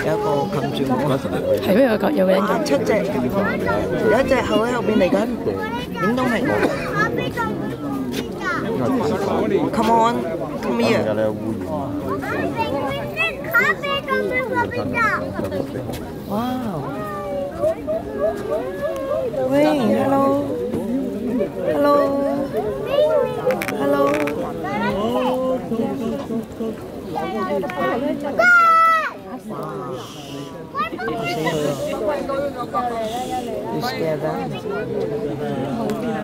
有一個冚住我， 係咩？有個人咁。 七隻，有一隻後喺後邊嚟緊，影到明。Come on, come here. Wow. Wait, hello. Hello. Hello. You scared them?